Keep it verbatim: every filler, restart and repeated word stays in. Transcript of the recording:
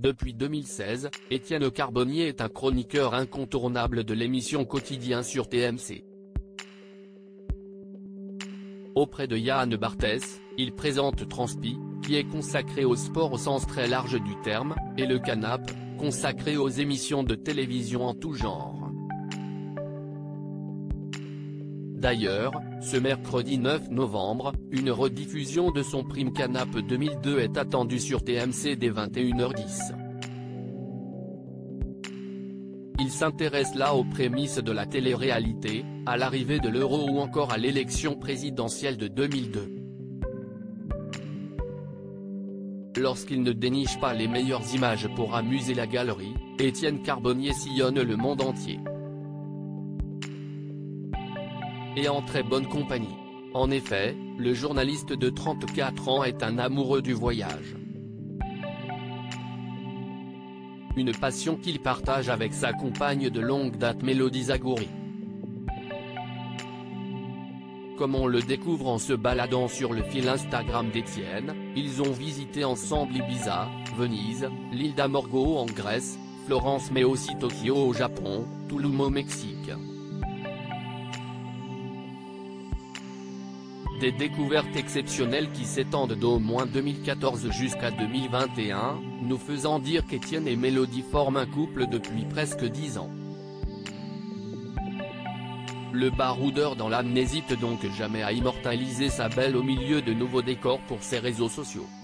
Depuis deux mille seize, Étienne Carbonnier est un chroniqueur incontournable de l'émission Quotidien sur T M C. Auprès de Yann Barthès, il présente Transpi, qui est consacré au sport au sens très large du terme, et Le Canap, consacré aux émissions de télévision en tout genre. D'ailleurs, ce mercredi neuf novembre, une rediffusion de son Prime Canap deux mille deux est attendue sur T M C dès vingt et une heures dix. Il s'intéresse là aux prémices de la télé-réalité, à l'arrivée de l'euro ou encore à l'élection présidentielle de deux mille deux. Lorsqu'il ne déniche pas les meilleures images pour amuser la galerie, Étienne Carbonnier sillonne le monde entier. Et en très bonne compagnie. En effet, le journaliste de trente-quatre ans est un amoureux du voyage. Une passion qu'il partage avec sa compagne de longue date Mélodie Zagouri. Comme on le découvre en se baladant sur le fil Instagram d'Étienne, ils ont visité ensemble Ibiza, Venise, l'île d'Amorgos en Grèce, Florence mais aussi Tokyo au Japon, Tulum au Mexique. Des découvertes exceptionnelles qui s'étendent d'au moins deux mille quatorze jusqu'à deux mille vingt et un, nous faisant dire qu'Étienne et Mélodie forment un couple depuis presque dix ans. Le baroudeur dans l'âme n'hésite donc jamais à immortaliser sa belle au milieu de nouveaux décors pour ses réseaux sociaux.